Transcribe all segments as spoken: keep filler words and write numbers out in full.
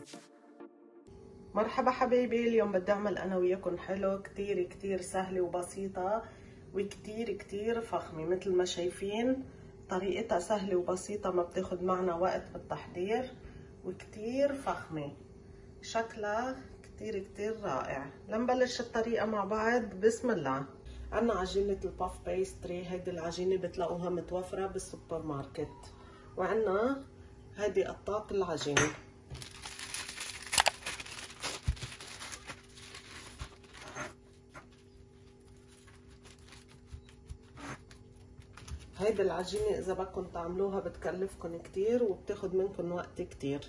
مرحبا حبايبي، اليوم بدي اعمل انا وياكم حلو كتير كتير سهلة وبسيطة وكتير كتير فخمة. مثل ما شايفين طريقتها سهلة وبسيطة، ما بتاخد معنا وقت بالتحضير، وكتير فخمة، شكلها كتير كتير رائع. لنبلش الطريقة مع بعض. بسم الله. عنا عجينة الباف بيستري، هيدي العجينة بتلاقوها متوفرة بالسوبر ماركت، وعنا هيدي قطاط العجينة. هيدي العجينة إذا بدكم تعملوها بتكلفكم كتير وبتاخد منكم وقت كتير،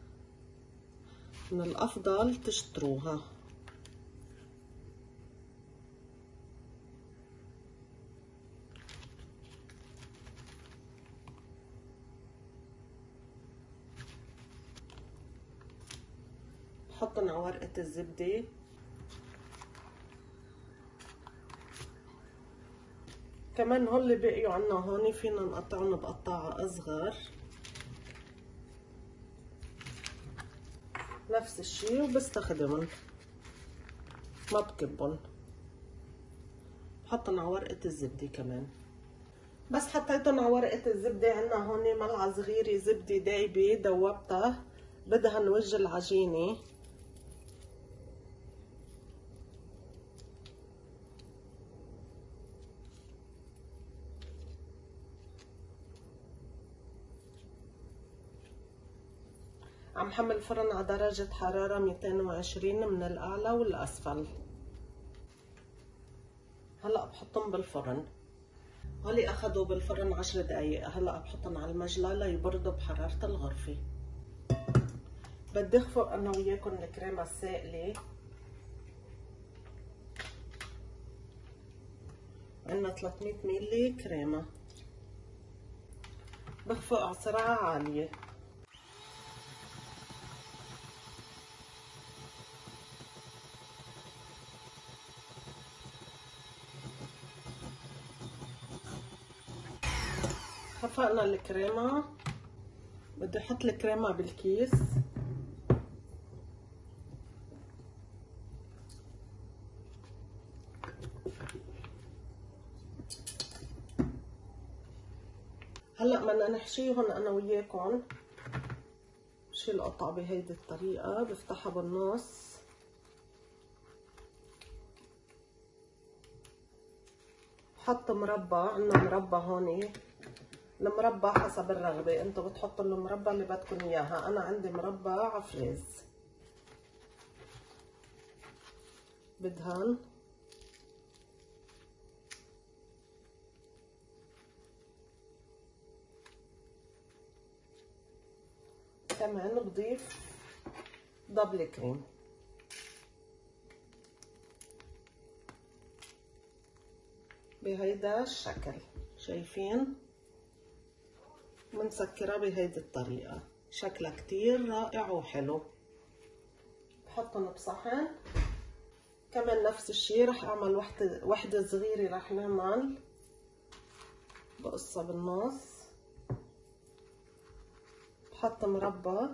من الأفضل تشتروها. بحطن على ورقة الزبدة، كمان هول اللي بقيوا عنا هون فينا نقطعهم بقطاعة أصغر، نفس الشي وبستخدمهم ما بكبن. بحطن على ورقة الزبدة كمان. بس حطيتن على ورقة الزبدة عنا هون ملعقة صغيرة زبدة دايبة دوبتها، بدهن وجه العجينة. عم حمل الفرن على درجة حرارة مئتين وعشرين من الأعلى والأسفل. هلأ بحطهم بالفرن. هولي أخدوا بالفرن عشر دقايق، هلأ بحطهم على المجلة ليبردوا بحرارة الغرفة. بدي أخفق أنا وياكم الكريمة السائلة. عنا ثلاثمية ميلي كريمة، بخفق على سرعة عالية. خفقنا الكريمة، بدي احط الكريمة بالكيس. هلا بدنا نحشيهم انا وياكم. بشيل القطعة بهيدي الطريقة، بفتحها بالنص، بحط مربى. عنا مربى هون، المربى حسب الرغبة، انتوا بتحطوا المربى اللي بدكم اياها. انا عندي مربى عفريز. بدهن كمان، بضيف دبل كريم. بهيدا الشكل شايفين، منسكرة بهيدي الطريقة، شكلها كتير رائع وحلو. بحطهم بصحن. كمان نفس الشي رح اعمل وحدة وحدة صغيرة، رح نعمل بقصها بالنص. بحط مربى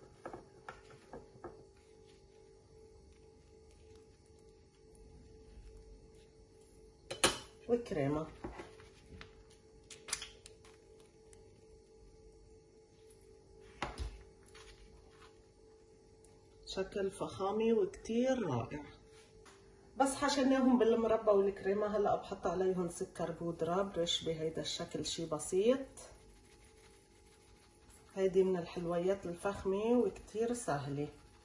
وكريمة. شكل فخامي وكتير رائع. بس حشيناهم بالمربى والكريمة، هلا بحط عليهم سكر بودرة برش بهيدا الشكل، شي بسيط. هيدي من الحلويات الفخمة وكتير سهلة.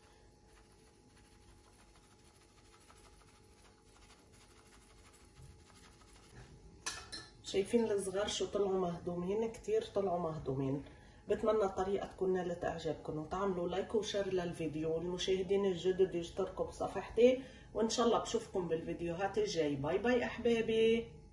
شايفين الصغار شو طلعوا مهضومين، كتير طلعوا مهضومين. بتمنى الطريقة تكون نالت اعجابكم، وتعملوا لايك وشير للفيديو. والمشاهدين الجدد يشتركوا بصفحتي، وان شاء الله بشوفكم بالفيديوهات الجاي. باي باي احبابي.